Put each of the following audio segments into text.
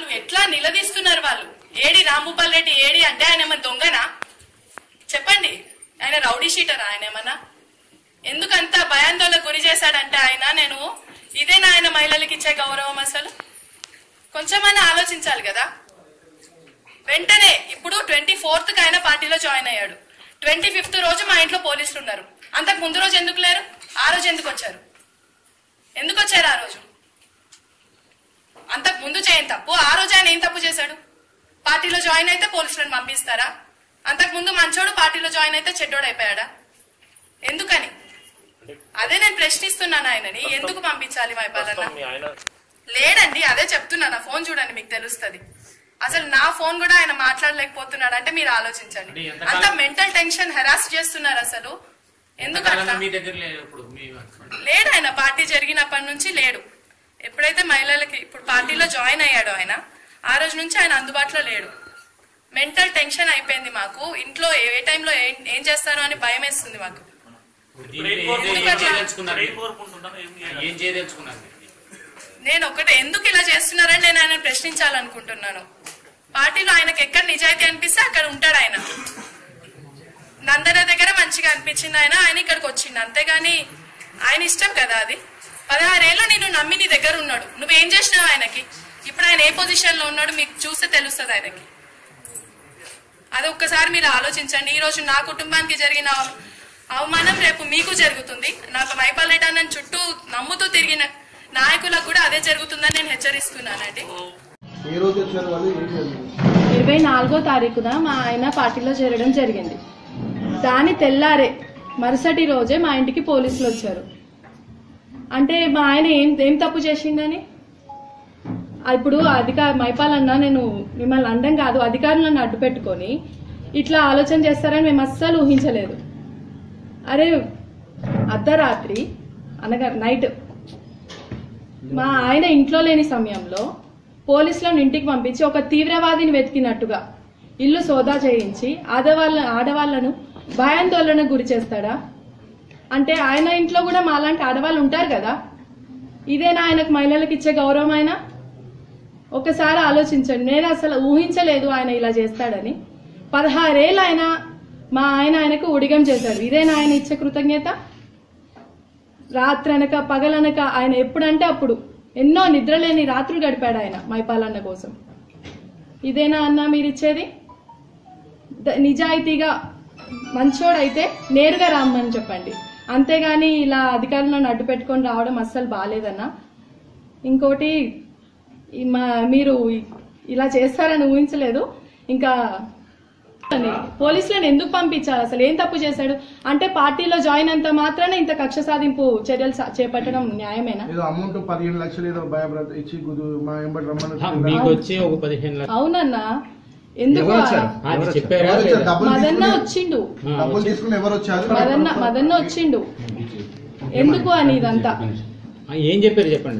వాళ్ళు ఎట్లా నిలదీస్తున్నారు. వాళ్ళు ఏడి రాంభూపాల్ రెడ్డి ఏడి అంటే ఆయన ఏమన్నా దొంగనా చెప్పండి? ఆయన రౌడీ షీటరా? ఆయన ఏమన్నా ఎందుకంత భయాందోళనకు గురి చేశాడంటే ఆయన నేను ఇదేనా ఆయన మహిళలకు ఇచ్చే గౌరవం? అసలు కొంచెమన్నా ఆలోచించాలి కదా. వెంటనే ఇప్పుడు 24th ఆయన పార్టీలో జాయిన్ అయ్యాడు. 25th రోజు మా ఇంట్లో పోలీసులు ఉన్నారు. అంతకు ముందు రోజు ఎందుకు లేరు? ఆ రోజు ఎందుకు వచ్చారు? ఎందుకు వచ్చారు ఆ రోజు? అంతకు ముందు చేయని తప్పు ఆ రోజు ఆయన ఏం తప్పు చేశాడు? పార్టీలో జాయిన్ అయితే పోలీసులను పంపిస్తారా? అంతకు ముందు మంచోడు పార్టీలో జాయిన్ అయితే చెడ్డోడు అయిపోయాడా? ఎందుకని? అదే నేను ప్రశ్నిస్తున్నాను ఆయనని. ఎందుకు పంపించాలి మైపాలన్న? లేడండి, అదే చెప్తున్నా. నా ఫోన్ చూడండి, మీకు తెలుస్తుంది. అసలు నా ఫోన్ కూడా ఆయన మాట్లాడలేకపోతున్నాడు అంటే మీరు ఆలోచించండి. అంత మెంటల్ టెన్షన్ హెరాస్ చేస్తున్నారు. అసలు ఎందుకంటే లేడు ఆయన. పార్టీ జరిగినప్పటి నుంచి లేడు. ఎప్పుడైతే మహిళలకి ఇప్పుడు పార్టీలో జాయిన్ అయ్యాడో ఆయన ఆ రోజు నుంచి ఆయన అందుబాటులో లేడు. మెంటల్ టెన్షన్ అయిపోయింది మాకు. ఇంట్లో ఏ టైంలో ఏం చేస్తారో అని భయం వేస్తుంది మాకు. నేను ఒకటే ఎందుకు ఇలా చేస్తున్నారని నేను ఆయన ప్రశ్నించాలనుకుంటున్నాను. పార్టీలో ఆయనకు ఎక్కడ నిజాయితీ అనిపిస్తే అక్కడ ఉంటాడు ఆయన. నందన దగ్గర మంచిగా అనిపించింది ఆయన ఇక్కడికి వచ్చింది. అంతేగాని ఆయన ఇష్టం కదా అది. 16 ఏళ్ళు నేను నమ్మి నీ దగ్గర ఉన్నాడు. నువ్వేం చేసినావు ఆయనకి? ఇప్పుడు ఆయన ఏ పొజిషన్ లో ఉన్నాడు మీకు చూస్తే తెలుస్తుంది ఆయనకి. అది ఒక్కసారి మీరు ఆలోచించండి. ఈ రోజు నా కుటుంబానికి జరిగిన అవమానం రేపు మీకు జరుగుతుంది. నాకు మైపాల్ రెడ్డి అన్న చుట్టూ నమ్ముతూ తిరిగిన నాయకులకు కూడా అదే జరుగుతుందని నేను హెచ్చరిస్తున్నానండి. 24వ తారీఖున మా ఆయన పార్టీలో చేరడం జరిగింది. దాని తెల్లారే మరుసటి రోజే మా ఇంటికి పోలీసులు వచ్చారు. అంటే మా ఆయన ఏం తప్పు చేసిందని ఇప్పుడు మైపాల్ అన్న నేను మిమ్మల్ని అండం కాదు, అధికారులను అడ్డు పెట్టుకొని ఇట్లా ఆలోచన చేస్తారని మేము అస్సలు ఊహించలేదు. అరే అర్ధరాత్రి అనగా నైట్ మా ఆయన ఇంట్లో లేని సమయంలో పోలీసులను ఇంటికి పంపించి ఒక తీవ్రవాదిని వెతికినట్టుగా ఇల్లు సోదా చేయించి ఆడవాళ్లను భయాందోళనకు గురి చేస్తాడా? అంటే ఆయన ఇంట్లో కూడా మాలాంటి ఆడవాళ్ళు ఉంటారు కదా. ఇదేనా ఆయనకు మహిళలకు ఇచ్చే గౌరవం? ఆయన ఒకసారి ఆలోచించండి. నేను అసలు ఊహించలేదు ఆయన ఇలా చేస్తాడని. 16 ఏళ్ళు మా ఆయనకు ఉడిగం చేశాడు. ఇదేనా ఆయన ఇచ్చే కృతజ్ఞత? రాత్రనక పగలనక ఆయన ఎప్పుడంటే అప్పుడు ఎన్నో నిద్రలేని రాత్రులు గడిపాడు ఆయన మైపాలన్న కోసం. ఇదేనా అన్న మీరిచ్చేది? నిజాయితీగా మంచోడైతే నేరుగా రామ్మని చెప్పండి, అంతేగాని ఇలా అధికారులను అడ్డు పెట్టుకొని రావడం అస్సలు బాగాలేదన్నా. ఇంకోటి మీరు ఇలా చేస్తారని ఊహించలేదు. ఇంకా పోలీసులను ఎందుకు పంపించాలి? అసలు ఏం తప్పు చేశాడు? అంటే పార్టీలో జాయిన్ అంత మాత్రాన ఇంత కక్ష సాధింపు చర్యలు చేపట్టడం న్యాయమేనా? అమౌంట్ 15 లక్షలు ఇచ్చి అవునన్నా. ఎందుకు మదన్న వచ్చిండు ఎందుకు అని ఇదంతా ఏం చెప్పారు చెప్పండి.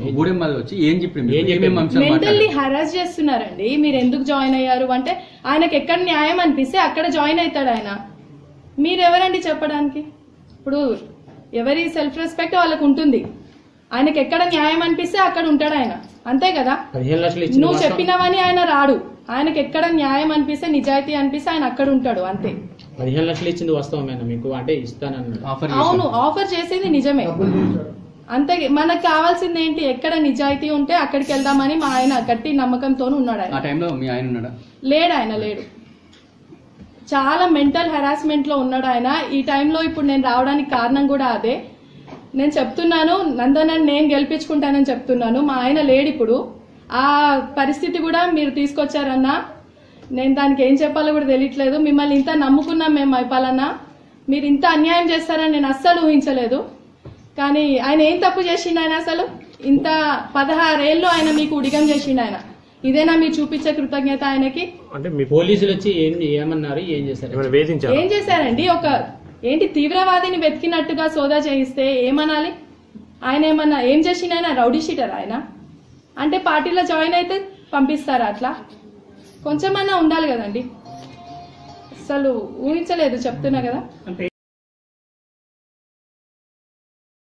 మెంటల్లీ హరాస్ చేస్తున్నారండి. మీరు ఎందుకు జాయిన్ అయ్యారు అంటే ఆయనకు ఎక్కడ న్యాయం అనిపిస్తే అక్కడ జాయిన్ అవుతాడు ఆయన. మీరెవరండి చెప్పడానికి? ఇప్పుడు ఎవరి సెల్ఫ్ రెస్పెక్ట్ వాళ్ళకు ఉంటుంది. ఆయనకు ఎక్కడ న్యాయం అనిపిస్తే అక్కడ ఉంటాడు ఆయన, అంతే కదా. నువ్వు చెప్పినవని ఆయన రాడు. ఆయనకు ఎక్కడ న్యాయం అనిపిస్తే నిజాయితీ అనిపిస్తే ఆయన అక్కడ ఉంటాడు, అంతే. 15 లక్షలు ఇచ్చింది వాస్తవమేనా మీకు? అంటే ఇస్తానన్నాడు. అవును, ఆఫర్ చేసేది నిజమే. అంతే. మనకు కావాల్సింది ఏంటి? ఎక్కడ నిజాయితీ ఉంటే అక్కడికి వెళ్దామని మా ఆయన గట్టి నమ్మకంతో ఉన్నాడు. లేడు, ఆయన లేడు. చాలా మెంటల్ హెరాస్మెంట్ లో ఉన్నాడు ఆయన ఈ టైంలో. ఇప్పుడు నేను రావడానికి కారణం కూడా అదే. నేను చెప్తున్నాను, నందనని నేను గెలిపించుకుంటానని చెప్తున్నాను. మా ఆయన లేడు ఇప్పుడు. ఆ పరిస్థితి కూడా మీరు తీసుకొచ్చారన్నా. నేను దానికి ఏం చెప్పాలో కూడా తెలియట్లేదు. మిమ్మల్ని ఇంత నమ్ముకున్నాం మేము మైపాలన్నా. మీరు ఇంత అన్యాయం చేస్తారని నేను అస్సలు ఊహించలేదు. కానీ ఆయన ఏం తప్పు చేసిండు? ఆయన అసలు ఇంత 16 ఏళ్ళు ఆయన మీకు ఉడిగం చేసిండు ఆయన. ఇదేనా మీరు చూపించే కృతజ్ఞత ఆయనకి? అంటే మీ పోలీసులు వచ్చి ఏమన్నారు? ఏం చేశారండి? ఏంటి తీవ్రవాదిని వెతికినట్టుగా సోదా చేయిస్తే ఏమనాలి? ఆయన ఏమన్నా ఏం చేసిండు? ఆయన రౌడీ షీటర్ ఆయన. అంటే పార్టీలో జాయిన్ అయితే పంపిస్తారా? అట్లా కొంచెమన్నా ఉండాలి కదండి. అసలు ఊహించలేదు, చెప్తున్నా కదా.